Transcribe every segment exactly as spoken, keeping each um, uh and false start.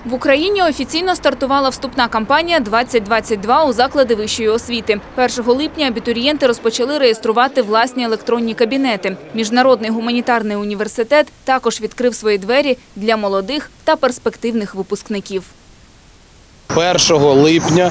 В Україні офіційно стартувала вступна кампанія двадцять двадцять два у заклади вищої освіти. першого липня абітурієнти розпочали реєструвати власні електронні кабінети. Міжнародний гуманітарний університет також відкрив свої двері для молодих та перспективних випускників. першого липня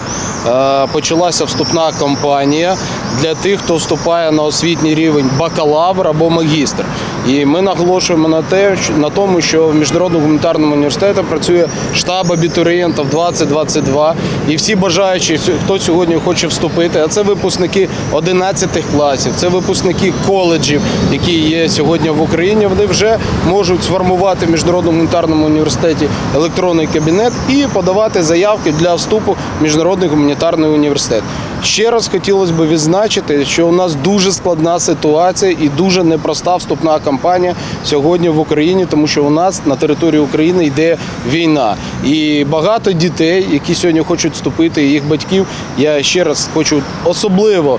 почалася вступна кампанія для тих, хто вступає на освітній рівень бакалавр або магістр. І ми наголошуємо на те, на тому, що в Міжнародному гуманітарному університеті працює штаб абітурієнтів двадцять двадцять два. І всі бажаючі, хто сьогодні хоче вступити, а це випускники одинадцятих класів, це випускники коледжів, які є сьогодні в Україні, вони вже можуть сформувати в Міжнародному гуманітарному університеті електронний кабінет і подавати заявки для вступу в Міжнародний гуманітарний університет. Ще раз хотілося б відзначити, що у нас дуже складна ситуація і дуже непроста вступна кампанія сьогодні в Україні, тому що у нас на території України йде війна. І багато дітей, які сьогодні хочуть вступити, і їх батьків, я ще раз хочу особливо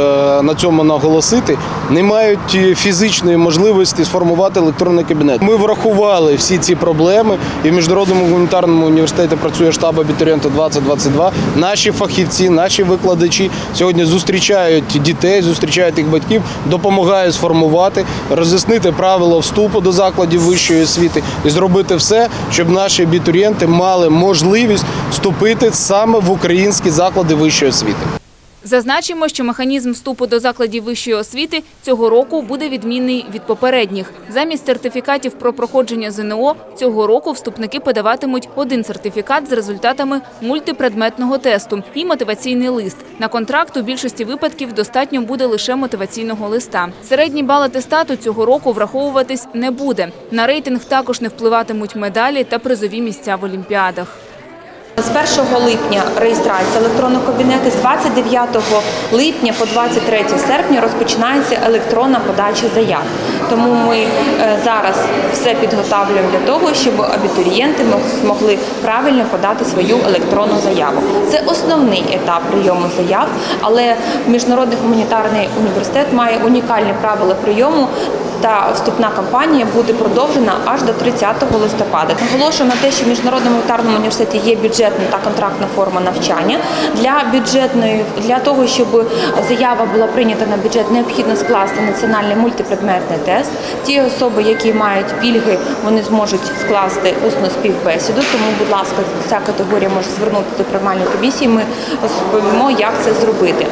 на цьому наголосити, не мають фізичної можливості сформувати електронний кабінет. Ми врахували всі ці проблеми, і в Міжнародному гуманітарному університеті працює штаб абітурієнтів двадцять двадцять два. Наші фахівці, наші викладачі сьогодні зустрічають дітей, зустрічають їх батьків, допомагають сформувати, роз'яснити правила вступу до закладів вищої освіти і зробити все, щоб наші абітурієнти мали можливість вступити саме в українські заклади вищої освіти. Зазначимо, що механізм вступу до закладів вищої освіти цього року буде відмінний від попередніх. Замість сертифікатів про проходження ЗНО цього року вступники подаватимуть один сертифікат з результатами мультипредметного тесту і мотиваційний лист. На контракт у більшості випадків достатньо буде лише мотиваційного листа. Середній бал атестату цього року враховуватись не буде. На рейтинг також не впливатимуть медалі та призові місця в олімпіадах. З першого липня реєстрація електронного кабінету, з двадцять дев'ятого липня по двадцять третє серпня розпочинається електронна подача заяв. Тому ми зараз все підготовлюємо для того, щоб абітурієнти змогли правильно подати свою електронну заяву. Це основний етап прийому заяв, але Міжнародний гуманітарний університет має унікальні правила прийому, та вступна кампанія буде продовжена аж до тридцятого листопада. Наголошую на те, що в Міжнародному гуманітарному університеті є бюджетна та контрактна форма навчання. Для бюджетної, для того, щоб заява була прийнята на бюджет, необхідно скласти національний мультипредметний тест. Ті особи, які мають пільги, вони зможуть скласти усну співбесіду. Тому, будь ласка, ця категорія може звернутися до приймальної комісії. Ми розповімо, як це зробити.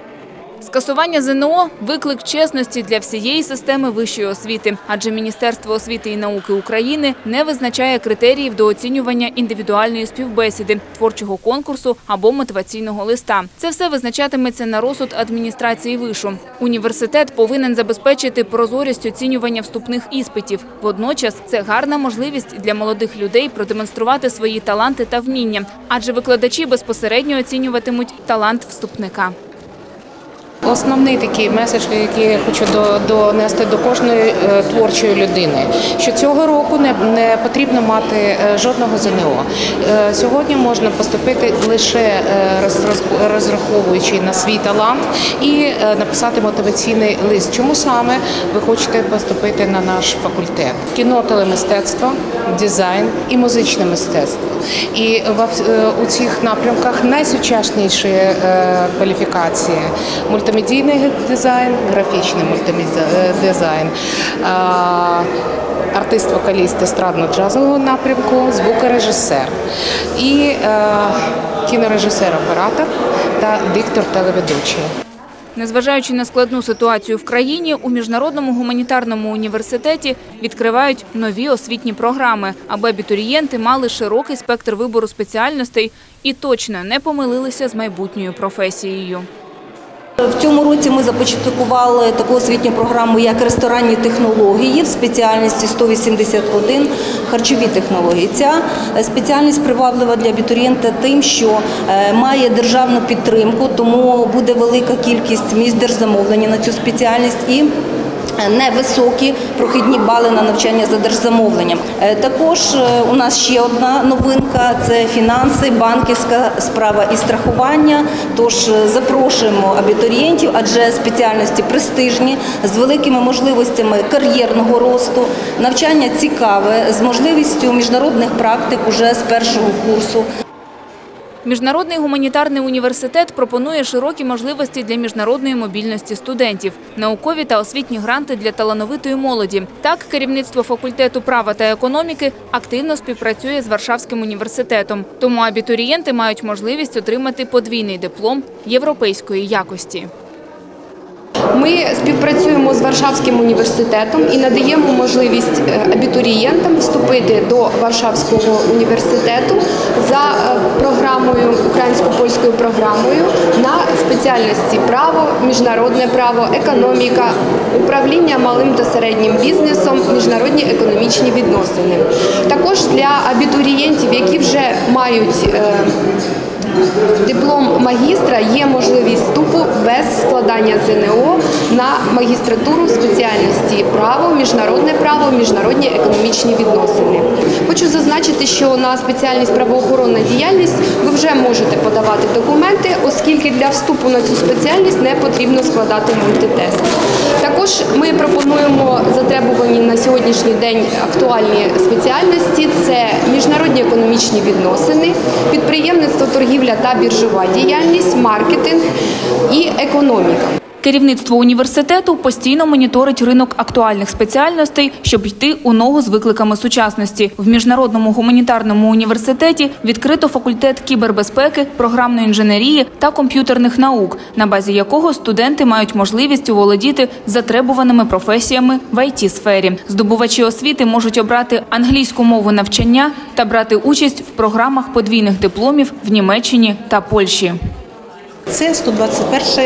Скасування ЗНО – виклик чесності для всієї системи вищої освіти, адже Міністерство освіти і науки України не визначає критеріїв до оцінювання індивідуальної співбесіди, творчого конкурсу або мотиваційного листа. Це все визначатиметься на розсуд адміністрації вишу. Університет повинен забезпечити прозорість оцінювання вступних іспитів. Водночас це гарна можливість для молодих людей продемонструвати свої таланти та вміння, адже викладачі безпосередньо оцінюватимуть талант вступника. Основний такий меседж, який я хочу донести до кожної творчої людини, що цього року не, не потрібно мати жодного ЗНО. Сьогодні можна поступити лише розраховуючи на свій талант і написати мотиваційний лист. Чому саме ви хочете поступити на наш факультет? Кіно, телемистецтво, дизайн і музичне мистецтво. І у цих напрямках найсучасніші кваліфікації – мультимедійний дизайн, графічний мультидизайн, артист-вокаліст естрадно-джазового напрямку, звукорежисер і кінорежисер-оператор та диктор-телеведучий. Незважаючи на складну ситуацію в країні, у Міжнародному гуманітарному університеті відкривають нові освітні програми, аби абітурієнти мали широкий спектр вибору спеціальностей і точно не помилилися з майбутньою професією. В цьому році ми започаткували таку освітню програму, як ресторанні технології в спеціальності сто вісімдесят один – харчові технології. Ця спеціальність приваблива для абітурієнта тим, що має державну підтримку, тому буде велика кількість місць держзамовлення на цю спеціальність і невисокі прохідні бали на навчання за держзамовленням. Також у нас ще одна новинка – це фінанси, банківська справа і страхування. Тож запрошуємо абітурієнтів, адже спеціальності престижні, з великими можливостями кар'єрного росту, навчання цікаве, з можливістю міжнародних практик уже з першого курсу. Міжнародний гуманітарний університет пропонує широкі можливості для міжнародної мобільності студентів, наукові та освітні гранти для талановитої молоді. Так, керівництво факультету права та економіки активно співпрацює з Варшавським університетом. Тому абітурієнти мають можливість отримати подвійний диплом європейської якості. Ми співпрацюємо з Варшавським університетом і надаємо можливість абітурієнтам вступити до Варшавського університету за програмою, українсько-польською програмою на спеціальності право, міжнародне право, економіка, управління малим та середнім бізнесом, міжнародні економічні відносини. Також для абітурієнтів, які вже мають диплом магістра, є можливість вступу без складання ЗНО на магістратуру спеціальності право, міжнародне право, міжнародні економічні відносини. Хочу зазначити, що на спеціальність правоохоронна діяльність ви вже можете подавати документи, оскільки для вступу на цю спеціальність не потрібно складати мультитест. Також ми пропонуємо затребувані на сьогоднішній день актуальні спеціальності – це міжнародні економічні відносини, підприємництво, торгівля та біржова діяльність, маркетинг і економіка. Керівництво університету постійно моніторить ринок актуальних спеціальностей, щоб йти у ногу з викликами сучасності. В Міжнародному гуманітарному університеті відкрито факультет кібербезпеки, програмної інженерії та комп'ютерних наук, на базі якого студенти мають можливість оволодіти затребуваними професіями в ай ті-сфері. Здобувачі освіти можуть обрати англійську мову навчання та брати участь в програмах подвійних дипломів в Німеччині та Польщі. Це сто двадцять перша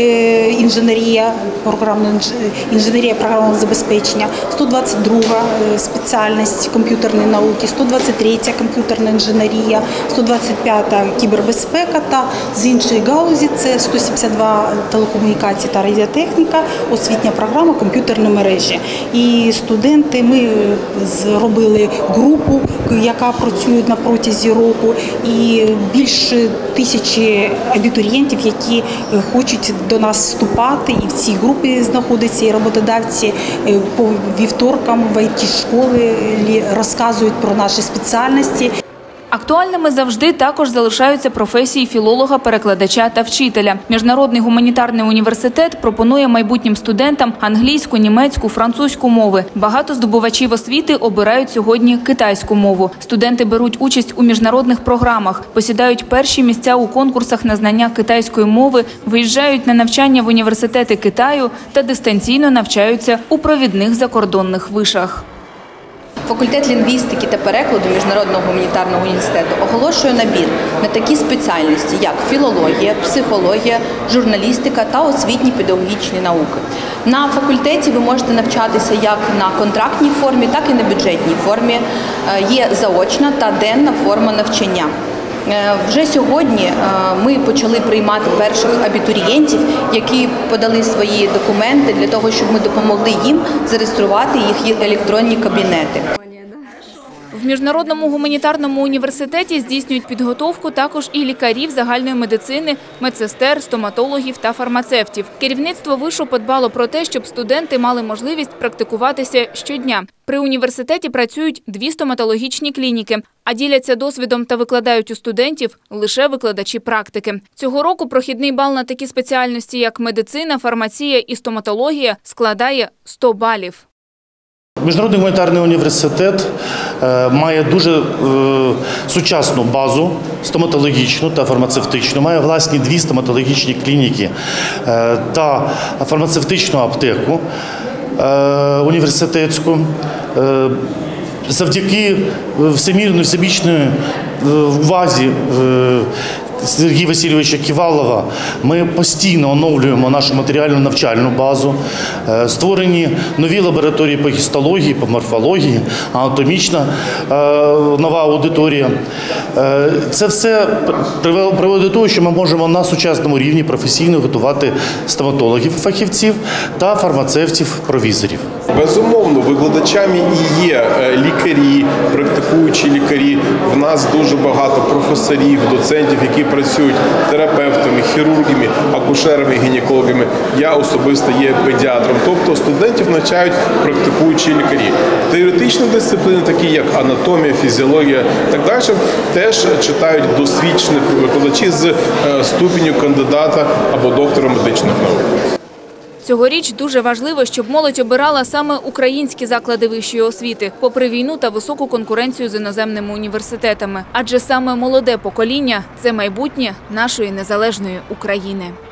інженерія, програмна інженерія програмного забезпечення, сто двадцять друга спеціальність комп'ютерної науки, сто двадцять третя комп'ютерна інженерія, сто двадцять п'ята кібербезпека та з іншої галузі це сто сімдесят два телекомунікації та радіотехніка, освітня програма комп'ютерної мережі. І студенти, ми зробили групу, яка працює на протязі року, і більше тисячі абітурієнтів, які хочуть до нас вступати, і в цій групі знаходяться і роботодавці по вівторкам в ай ті-школи розказують про наші спеціальності. Актуальними завжди також залишаються професії філолога, перекладача та вчителя. Міжнародний гуманітарний університет пропонує майбутнім студентам англійську, німецьку, французьку мови. Багато здобувачів освіти обирають сьогодні китайську мову. Студенти беруть участь у міжнародних програмах, посідають перші місця у конкурсах на знання китайської мови, виїжджають на навчання в університети Китаю та дистанційно навчаються у провідних закордонних вишах. Факультет лінгвістики та перекладу Міжнародного гуманітарного університету оголошує набір на такі спеціальності, як філологія, психологія, журналістика та освітні педагогічні науки. На факультеті ви можете навчатися як на контрактній формі, так і на бюджетній формі. Є заочна та денна форма навчання. Вже сьогодні ми почали приймати перших абітурієнтів, які подали свої документи для того, щоб ми допомогли їм зареєструвати їх електронні кабінети. В Міжнародному гуманітарному університеті здійснюють підготовку також і лікарів загальної медицини, медсестер, стоматологів та фармацевтів. Керівництво вишу подбало про те, щоб студенти мали можливість практикуватися щодня. При університеті працюють дві стоматологічні клініки, а діляться досвідом та викладають у студентів лише викладачі практики. Цього року прохідний бал на такі спеціальності, як медицина, фармація і стоматологія, складає сто балів. Міжнародний гуманітарний університет має дуже сучасну базу стоматологічну та фармацевтичну, має власні дві стоматологічні клініки та фармацевтичну аптеку університетську. Завдяки всемірної, всебічної увазі Сергія Васильовича Ківалова ми постійно оновлюємо нашу матеріальну навчальну базу. Створені нові лабораторії по гістології, по морфології, анатомічна нова аудиторія. Це все приводить до того, що ми можемо на сучасному рівні професійно готувати стоматологів, фахівців та фармацевтів-провізорів. Безумовно, викладачами і є лікарі, практикуючі лікарі. В нас дуже багато професорів, доцентів, які працюють терапевтами, хірургами, акушерами, гінекологами. Я особисто є педіатром. Тобто студентів навчають практикуючі лікарі. Теоретичні дисципліни, такі як анатомія, фізіологія і так далі, теж читають досвідчені викладачі з ступеню кандидата або доктора медичних наук. Цьогоріч дуже важливо, щоб молодь обирала саме українські заклади вищої освіти, попри війну та високу конкуренцію з іноземними університетами. Адже саме молоде покоління – це майбутнє нашої незалежної України.